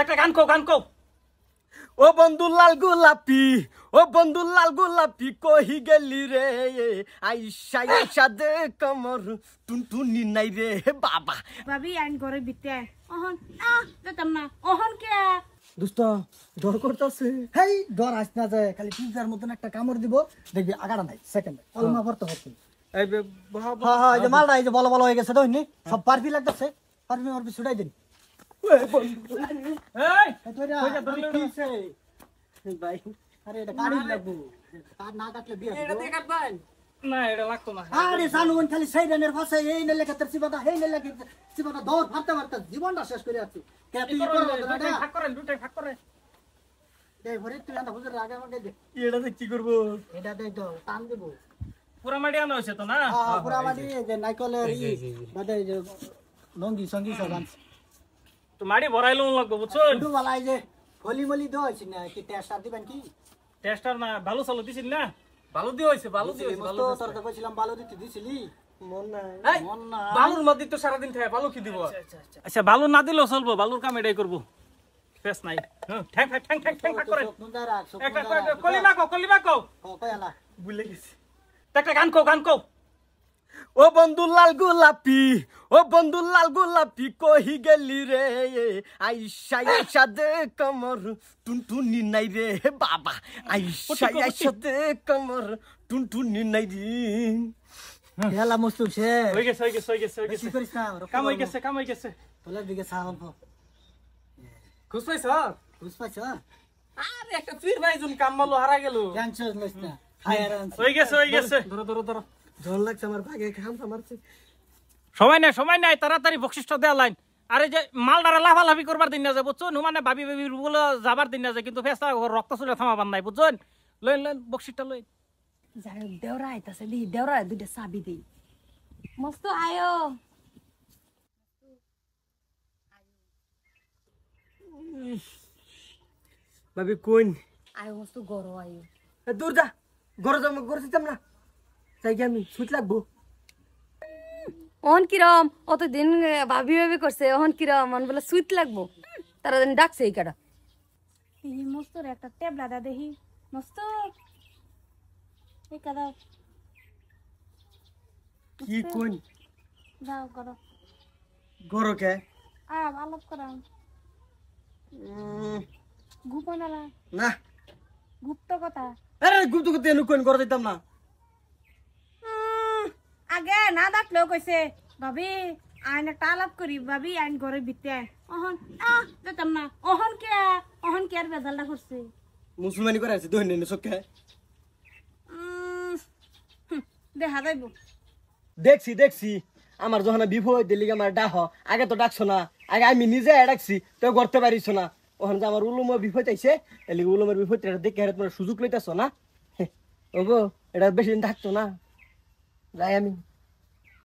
একটা গান কও ও বন্ধু লাল গোলাপি কহি গেলি রে আইসা আইসা দে কমর টুনটুনি নাই রে বাবা ভাবি আইন ঘরে বিতে ওহন যেতাম না ওহন কে দোস্ত ডর করতেছে হেই ডর আস না যায় খালি পিজার মতন একটা কামড় দিব দেখবি আগাড়া নাই সেকেন্ড অলমা ভরতে হচ্ছে এই হ্যাঁ হ্যাঁ এই যে মালটা এই যে বলো বলো হয়ে গেছে তো হইনি সব পারফি লাগতেছে পারফি মারফি ছুটাই দিন এই তোরা কিছে ভাই আরে এটা কাটি লাগবো কাট না কাটলে বিয়ে এটা দিয়ে কাটবেন না এটা লাগতো না আরে সানুন খালি সেই রানের ভাষা এই নেলে কাটার সিবাদা হেই নেলে সিবাদা দৌড় ফাটতে ফাটতে জীবনটা শেষ করে যাচ্ছে কে তুই দুটাই ভাগ করেন দেখ ভরে তুই আন্দা হুজুর আগে আমাকে দে এটাতে কি করব এটা দেখ তো টান দেব পুরা মাটি আনো হইছে তো না হ্যাঁ পুরা মাটি যে নাইকলের বাদে যে লঙ্গি সঙ্গী সব আনছে তো মাটি ভরাইলো লাগবে বুঝছো একটু বালাই যে ফলি মলি দেওয়া হয়েছে না কি টেস্টার দিবেন কি টেস্টার না ভালো চালু দিছিস না ভালো দিয়ে হইছে ভালো তোর তো কইছিলাম ভালো দিতে দিছিলি মন না বালুর মধ্যে তো সারাদিন থাকে বালু কি দিব আচ্ছা বালু না দিলেও চলবো বালুর কাম এটাই করবো ফেস নাই ঠ্যাং ভাগ করেন সুন্দর রাখ একটা কলিমা কও কয়লা ভুলে গেছি একটা গান কও ও বন্ধু লাল গোলাপি কহি গেলি রে আইসা আইসা দে কমর টুনটুনি নাই রে বাবা আইসা আইসা দে কমর টুনটুনি নাই রে হেলা মস্তু সে হয়ে গেছে কি করিস না কাম হয়ে গেছে তোলার দিকে সাহান ফো খুশ পাইছ বুঝ পাইছ আরে একটা ফির ভাইজুন কামমালো হারা গেল টেনশন লইস না ফায়ার আনছে হয়ে গেছে ধরো জল লাগছে আমার ভাগে খাম মারছে সময় নাই তাড়াতাড়ি বকশিষ্ট দেয়া লাইন আরে যে মালদারা লাফালাফি করবার দিন না যায় বুঝছো মানে ভাবি বলে যাবার দিন না যায় কিন্তু ফেসটা রক্ত চুলে থামাবার নাই বুঝছেন লইন বকশিসটা লইন যাই দেওরা আইতাছে দি দেওরা দুইটা চাবি দেই মস্ত আয়ো ভাবি কোন আয়ো মস্ত গরো আয়ো দূর যা গরো যেতাম না যাই আমি সুইট লাগবো ওহন কিরম অতদিন ভাবি করছে ওহন কিরম মন বলে সুইট লাগবো তারা দিন ডাকছে এই কাটা এই মস্ত একটা টেবলা দা দেখি মস্ত এই কাদা কি কোন দাও করো গরো কে আলাপ করা গোপনালা না গুপ্ত কথা আরে গুপ্ত করতে এনু কোন গরো দিতাম না আগে না ডাকলেও কইছে ভাবি আইন একটা আলাপ করি ভাবি আইন ঘরে বিতে ওহন যেতাম না ওহন কে আর বেজালটা করছে মুসলমানি করে আছে দৈন নেন সকে দেখা যাইব দেখছি আমার যখন বিপদ দিলি আমার ডাহ আগে তো ডাকছো না আগে আমি নিজে ডাকছি তো করতে পারিস না ওখানে যে আমার উলুম বিপদ আইছে এলি উলুমের বিপদ দেখে তোমার সুযোগ লইতেছ না ওগো এটা বেশি দিন থাকতো না যাই আমি